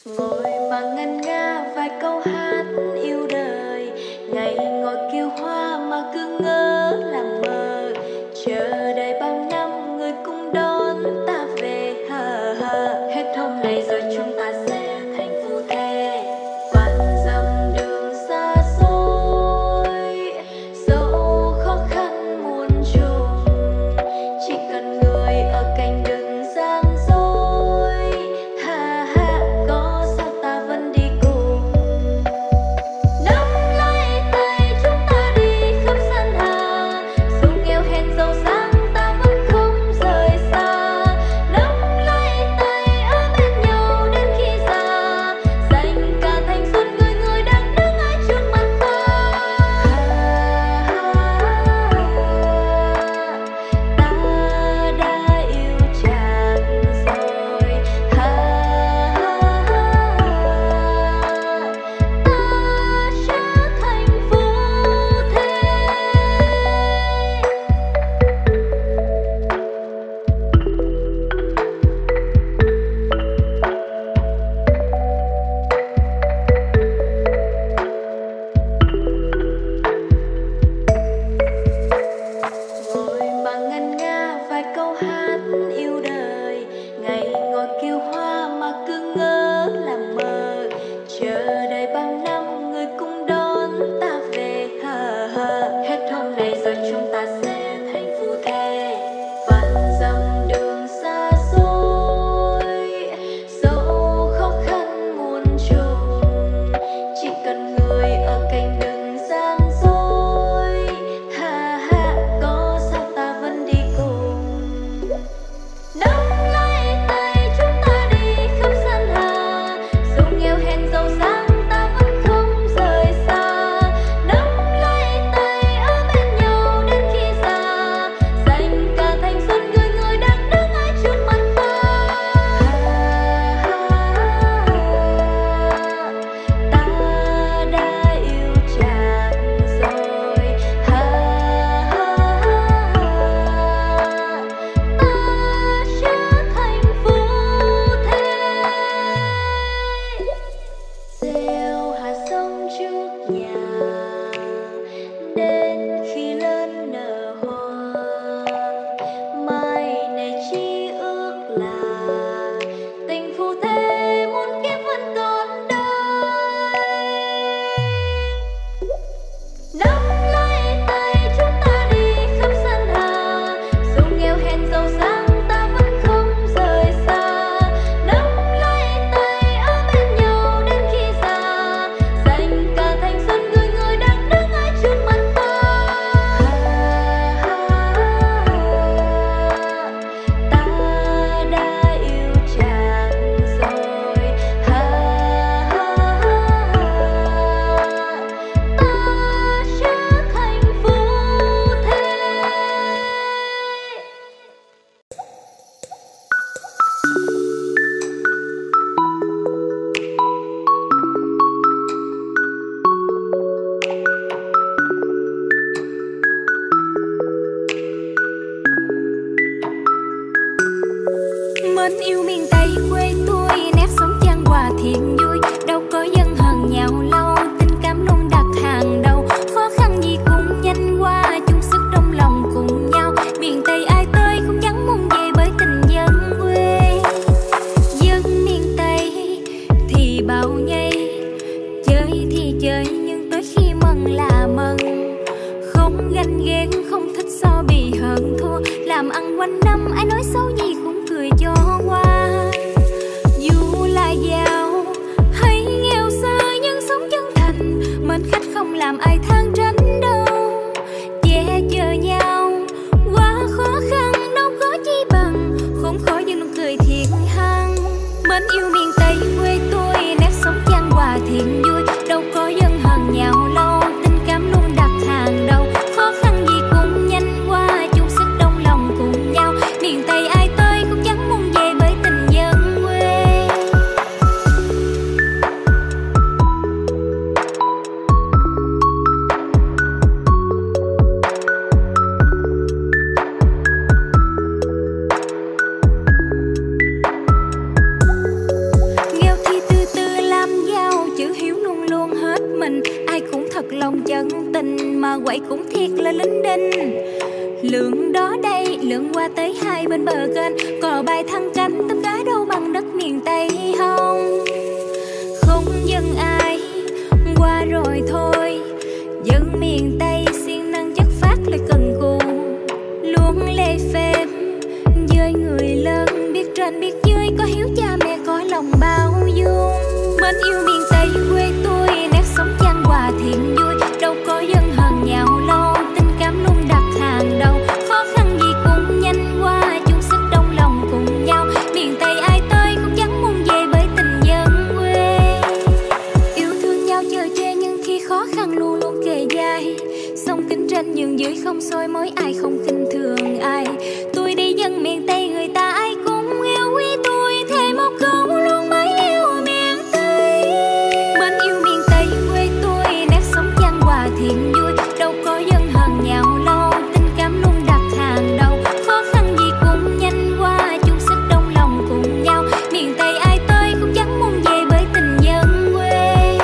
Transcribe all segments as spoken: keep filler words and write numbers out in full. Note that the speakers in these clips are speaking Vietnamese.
Ngồi mà ngân nga vài câu hát yêu đời, ngày ngồi kiêu hoa mà cứ ngỡ làm mơ, chờ đợi bao năm người cùng đón ta về. Hờ hờ hết hôm nay rồi chúng ta sẽ thành phu thê, vạn dặm đường xa xôi, dẫu khó khăn muôn trùng, chỉ cần người ở cạnh đừng gian dối. Ha ha có sao ta vẫn đi cùng, nắm lấy tay chúng ta đi khắp sơn hà, dù nghèo hèn giàu sang ta vẫn không rời xa. Nắm lấy tay ở bên nhau đến khi già, dành cả thanh xuân người người đang đứng ở trước mặt ta. Ta đã yêu chàng rồi, ta trở thành phu thê. Ngồi mà ngân nga vài câu hát yêu đời, ngày ngồi kiêu hoa mà cứ ngỡ làm mơ, chờ đợi bao năm người cùng đón ta về. Hờ hờ hết hôm nay rồi chúng ta sẽ thành phu thê, vạn dặm đường xa xôi, dẫu khó khăn muôn trùng, chỉ cần người ở cạnh đừng gian dối. Ha ha có sao ta vẫn đi cùng, nắm lấy tay chúng ta đi khắp sơn hà, dù nghèo hèn giàu sang ta vẫn không rời xa. Nắm lấy tay ở bên nhau đến khi già, dành cả thanh xuân người người đang đứng ở trước mặt ta. Ta đã yêu chàng rồi, ta trở thành phu thê. Gieo hạt giống trước nhà, đến khi lớn nở hoa, mai này chỉ ước là tình phu thê muôn kiếp vẫn còn đây. Nắm lấy tay chúng ta đi khắp sơn hà, dù nghèo hèn giàu sang ta vẫn không rời xa. Nắm lấy tay ở bên nhau đến khi già, dành cả thanh xuân người người đang đứng ở trước mặt ta. Ta đã yêu chàng rồi, ta trở thành phu thê. Mến yêu miền Tây quê tôi, nét sống chan hòa thiện vui, đâu có dân hờn nhau lâu, tình cảm luôn đặt hàng đầu. Khó khăn gì cũng nhanh qua, chung sức trong lòng cùng nhau. Miền Tây ai tới cũng chẳng muốn về bởi tình dân quê. Dân miền Tây thì bao nhây, chơi thì chơi nhưng tới khi mừng là mừng, không ganh ghét không thích so bì hờn thua. Làm ăn quanh năm ai nói xấu gì cũng cười cho qua. Dù là giàu hay nghèo xa nhưng sống chân thành, mến khách không làm ai than trách đâu. Che chở nhau qua khó khăn đâu có chi bằng, khốn khó nhưng nụ cười thiện hăng. Mến yêu miền Tây quê tôi, nét sống chan hòa thiện vui, đâu có dân hờn nhau lâu, tình cảm luôn đặt hàng đầu. Khó khăn gì cũng nhanh qua, chung sức đồng lòng cùng nhau. Miền Tây ai tới cũng chẳng muốn về bởi tình dân quê. lòng chân tình mà quậy cũng thiệt là linh đinh. Lượng đó đây lượng qua tới hai bên bờ kênh, cò bay thăng cánh tấm cá đâu bằng đất miền Tây hông. Không dân ai qua rồi thôi, dân miền Tây siêng năng chất phát lại cần cù, luôn lê phép với người lớn, biết trên biết dưới, có hiếu cha mẹ có lòng bao dung. Mến yêu miền Tây quê tôi, nét sống chan hòa thiện vui, đâu có dân hờn nhạo lâu, tình cảm luôn đặt hàng đầu. Khó khăn gì cũng nhanh qua, chung sức đồng lòng cùng nhau. Miền Tây ai tới cũng chẳng muốn về bởi tình dân quê. Yêu thương nhau chờ che nhưng khi khó khăn luôn luôn kề vai, sông kính trên nhường dưới không soi mối ai không khinh thường ai. Tôi đi dân miền Tây người ta ai cũng yêu quý tôi, thề một câu luôn mãi yêu miền Tây. Mến yêu miền Tây quê tôi, nét sống chan hòa thiện vui, đâu có dân hờn nhạo lâu, tình cảm luôn đặt hàng đầu. Khó khăn gì cũng nhanh qua, chung sức đồng lòng cùng nhau. Miền Tây ai tới cũng chẳng muốn về bởi tình dân quê.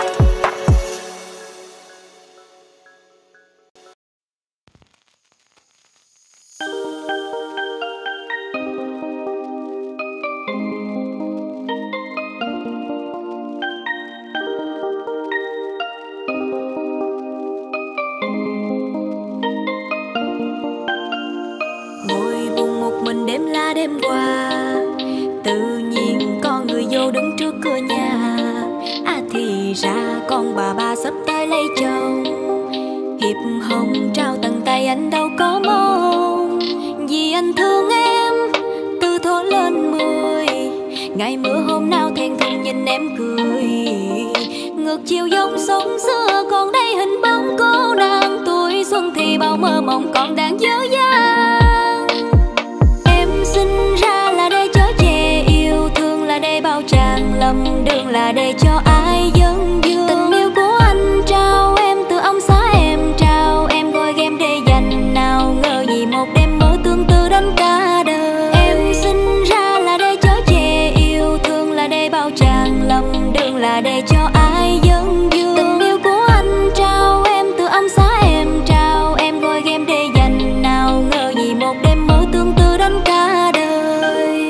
Ngồi buồn một mình đêm la đêm qua, tự nhiên con người vô đứng trước cửa nhà. À thì ra con bà ba sắp tới lấy chồng, hiệp hồng trao tận tay anh đâu có mong. Vì anh thương em từ thổ lên mười, ngày mưa hôm nào thẹn thùng nhìn em cười. Ngược chiều dòng sông xưa còn đây hình bóng cô nàng, tuổi xuân thì bao mơ mộng còn đang dở dang. Em sinh ra là để chở che, yêu thương là để bao tràn, lầm đường là để cho ai dâng dương. Tình yêu của anh trao em từ ấm xá em trao, em gọi game để dành, nào ngờ gì một đêm mơ tương tư đến cả đời. Em sinh ra là để chở che, yêu thương là để bao tràn, lầm đường là để cho ai dâng dương. Tình yêu của anh trao em từ ấm xá em trao, em gọi game để dành, nào ngờ gì một đêm mơ tương tư đến cả đời.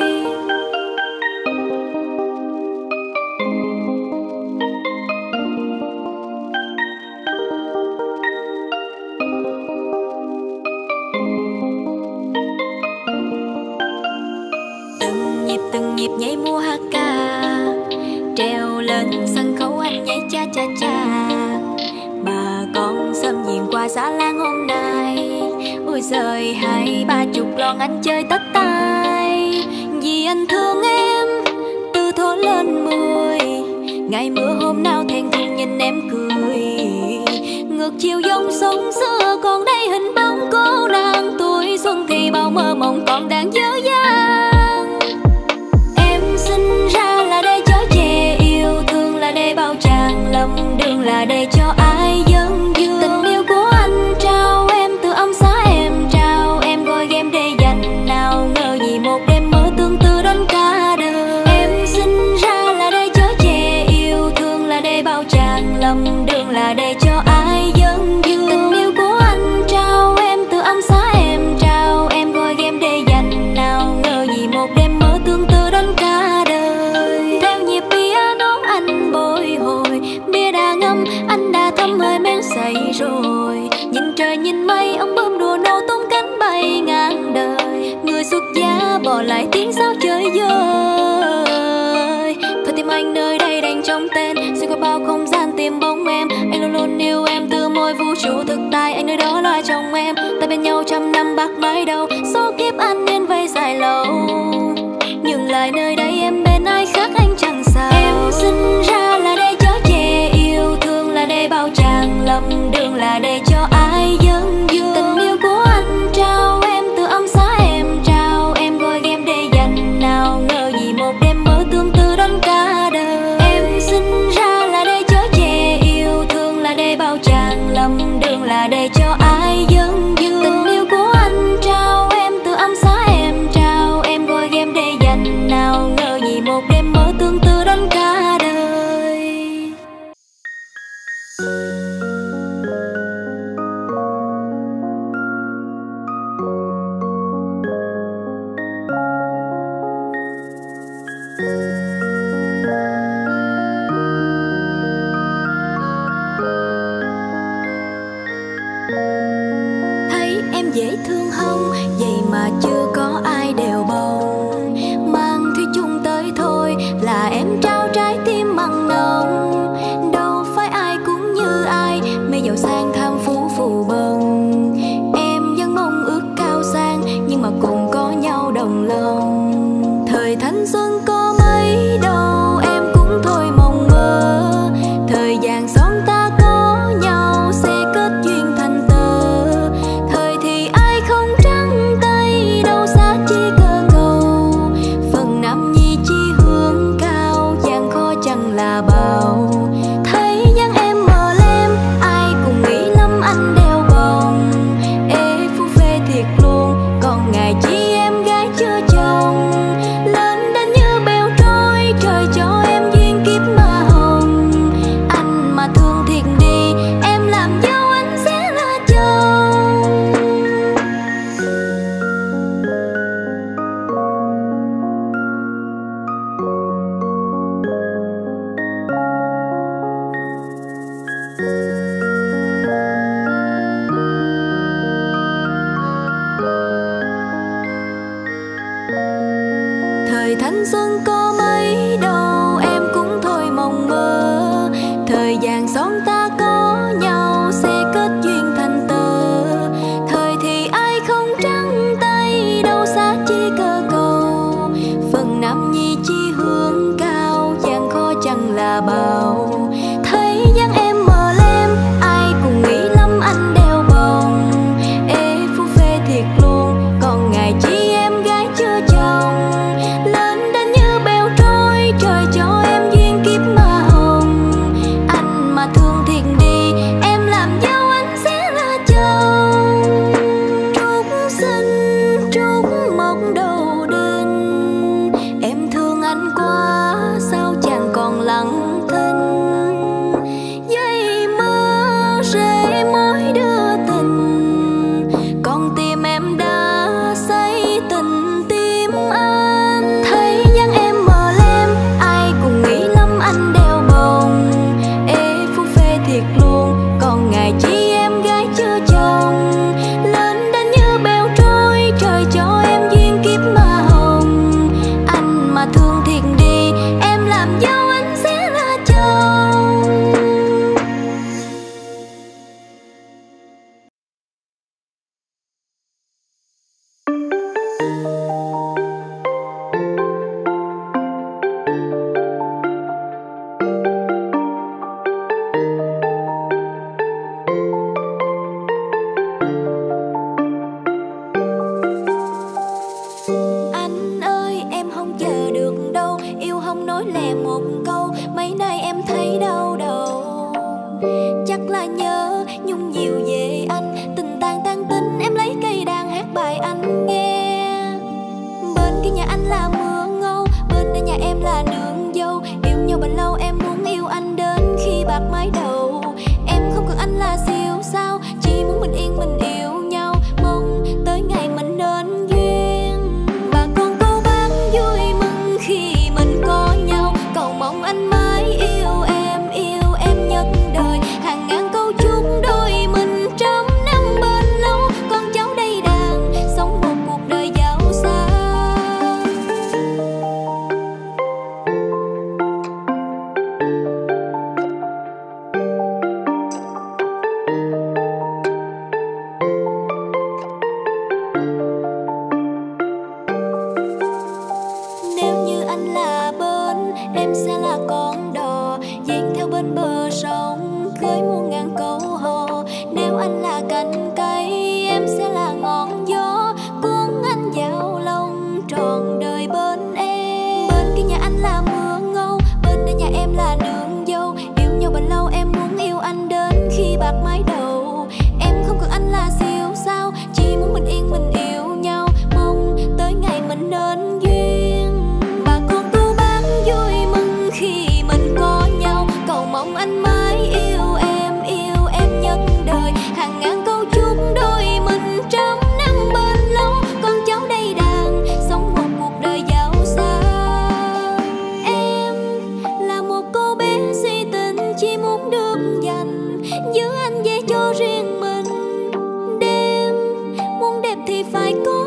Từng nhịp từng nhịp nhảy mùa hát ca, treo lên sân khấu anh nhảy cha cha cha. Bà con xâm diện qua xã Lan hôm nay, ôi giời hai ba chục lon anh chơi tất tay. Vì anh thương em từ thổ lên mười, ngày mưa hôm nào thẹn thùng nhìn em cười. Ngược chiều dòng sông xưa còn đây hình bóng cô nàng, tuổi xuân thì bao mơ mộng còn đang dở dang. Em sinh ra là để chở che, yêu thương là để bao tràn, lầm đường là để cho ai dâng dương. Tình yêu của anh trao em từ ấm xá em trao, em gọi game để dành, nào ngờ gì một đêm mơ tương tư đến cả đời. Em sinh ra là để chở che, yêu thương là để bao tràn, lầm đường là để cho ai dâng dương. Tình yêu của anh trao em từ ấm xá em trao, em gọi game để dành, nào ngờ gì một đêm mơ tương tư đến cả đời. Theo nhịp piano anh bồi hồi, bia đã ngâm anh đã thấm hơi men say rồi. Nhìn trời nhìn mây ông bướm đùa nô tung cánh bay ngang đời, người xuất gia bỏ lại tiếng sao chơi vơi. Thôi tim anh nơi đây đành trong tên, xuyên qua bao không gian tìm bóng em. Anh luôn luôn yêu em từ môi vũ trụ thực tại, anh nơi đó lo trong em. Ta bên nhau trăm năm bạc mãi đâu, số kiếp an nhiên vây dài lâu. Nhưng lại nơi đây em bên ai khác anh chẳng sao. Em sinh ra là để chở che, yêu thương là để bao tràn, lầm đường là để cho ai dâng dương. Tình yêu của anh trao em từ ấm xá em trao, em gọi game để dành, nào ngờ gì một đêm mơ tương tư đến cả đời. Em sinh ra là để chở che, yêu thương là để bao tràn, lầm đường là để cho ai dâng dương. Tình yêu của anh trao em từ ấm xá em trao, em gọi game để dành, nào ngờ gì một đêm mơ tương tư đến cả đời. Thấy em dễ thương không, vậy mà chưa có ai đèo bầu. Mang thủy chung tới thôi là em trao trái tim mặn nồng. Đâu phải ai cũng như ai, mê giàu sang tham phú phù bần. Em vẫn mong ước cao sang, nhưng mà cùng có nhau đồng lòng. Thời thanh xuân có mấy đâu, em cũng thôi mong mơ. Thời gian xóm ta có nhau, sẽ kết duyên thành tơ. Thời thì ai không trắng tay, đâu xa chi cơ cầu. Phần nam nhi chi hướng cao, gian khó chẳng là bao. Thấy dáng em mờ lem, ai cùng nghĩ lắm anh đeo bồng. Ê phu phê thiệt luôn, còn ngày chi em gái chưa chồng. Lên đến như bèo trôi, trời cho em duyên kiếp mà hồng. Anh mà thương thiệt đi, em làm dâu anh sẽ là chồng. Thời thanh xuân có mấy đâu, em cũng thôi mong mơ. Thời gian xóm ta có nhau, sẽ kết duyên thành tơ. Thời thì ai không trắng tay, đâu xa chi cơ cầu. Phần nam nhi chi hướng cao, gian khó chẳng là bao. Thấy dáng em mờ lem, ai cùng nghĩ lắm anh đeo bồng. Ê phu phê thiệt luôn, còn ngày chi em gái chưa chồng. Lên đến như bèo trôi, trời cho em duyên kiếp mà hồng. Anh mà thương thiệt đi, em làm dâu anh sẽ là chồng. Trúc xinh trúc mộc đầu đinh, em thương anh quá sao chàng còn lặng thinh. Dây mơ rễ mối đưa tình, con tim em đã say tình tim anh. Thấy dáng em mờ lem, ai cùng nghĩ lắm anh đeo bồng. Ê phu phê thiệt luôn, còn ngày chi em gái chưa chồng. Lên đến như bèo trôi, trời cho em duyên kiếp mà hồng. Anh mà thương thiệt đi, em làm dâu anh sẽ là chồng. Anh ơi em không chờ được đâu, yêu không nói lẹ một câu. Mấy nay em thấy đau đầu, chắc là nhớ nhung nhiều về anh. Tình tàn tan tính, em lấy cây đàn hát bài anh nghe. Bên kia nhà anh là mưa ngâu, bên đây nhà em là nương dâu. Yêu nhau bền lâu, em muốn yêu anh đến khi bạc mái đầu. Em không cần anh là siêu sao, chỉ muốn bình yên mình yêu nhau. Mong tới ngày mình nên duyên. Bà con câu bán vui mừng khi mình có nhau, cầu mong anh lại có